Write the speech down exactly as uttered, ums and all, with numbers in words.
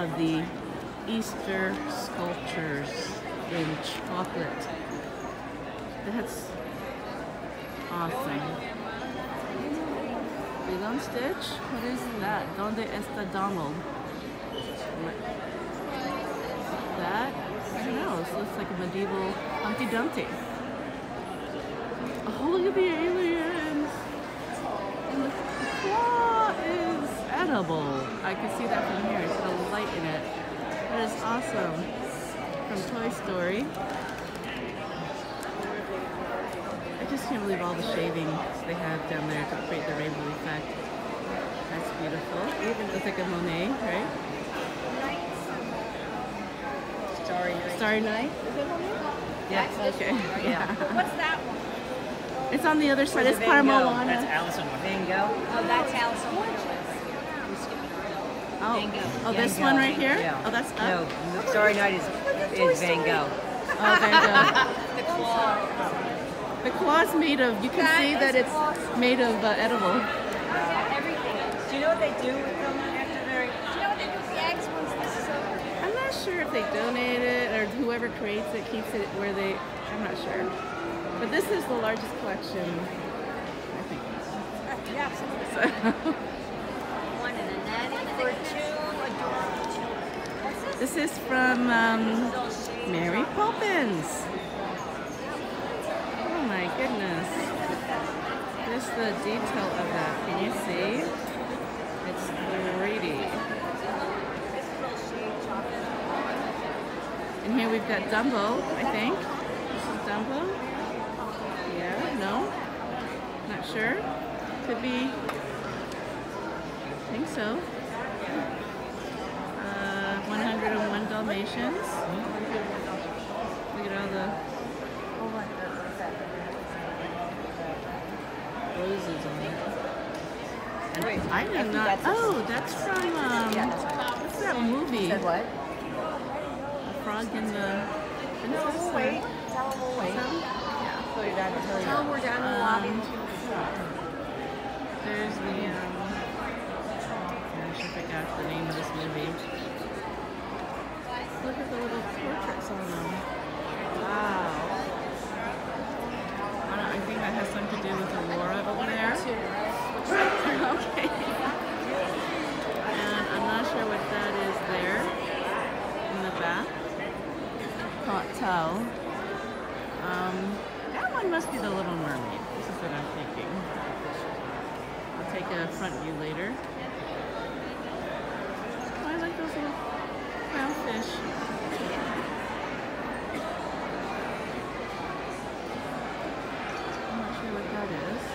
of the Easter sculptures in chocolate. That's awesome. Lilo and Stitch? What is that? Donde está Donald? That? I don't know. This looks like a medieval Humpty Dumpty. Oh, look at the aliens! And the claw is edible. I can see that from here. It's got a light in it. That is awesome. From Toy Story. I just can't believe all the shavings they have down there to create the rainbow effect. That's beautiful. Even looks like a Monet, right? Starry Night. Starry Night? Is it Monet? Yes. Okay. Right? Yeah. What's that one? It's on the other side. It's Van Gogh. Parmoana. That's Alice in Wonderland. Van Gogh. Oh, that's Alice in Wonderland. Oh, Van Gogh. oh Van this Gogh. one right here? Yeah. Oh, that's up? No, Starry Night is, is Van Gogh. Oh, Van Gogh. The claw. The claw's made of, you can That see is that it's awesome. made of uh, edible. Everything. Do you know what they do with them after they're... Do you know what they do with the eggs once this is over? I'm not sure if they donate it or whoever creates it keeps it where they, I'm not sure. But this is the largest collection, I think. Yeah, absolutely. So, One in a netting for two adorable children. What's this? this is from um, Mary Poppins. Oh my goodness. There's the detail of that. Can you see? It's three D. And here we've got Dumbo, I think. This is Dumbo. Yeah, no? Not sure. Could be. I think so. Uh, one hundred and one Dalmatians. Look at all the roses on it. And Wait, I I did think not. that's a- Oh, that's from um. What's that movie? Said what? A Frog in the No, Princess. we'll wait. Tell them we'll wait. Some? Yeah. So you're done to tell you. Tell them we're down in the lobby. Um, There's the um. I should pick out the name of this movie. Look at the little portraits on them. Wow. I, don't, I think that has something to do with Aurora over there. Okay. And I'm not sure what that is there in the back. Can't tell. Um, that one must be the Little Mermaid. This is what I'm thinking. I'll take a front view later. Oh, I like those little clownfish. I'm not sure what that is.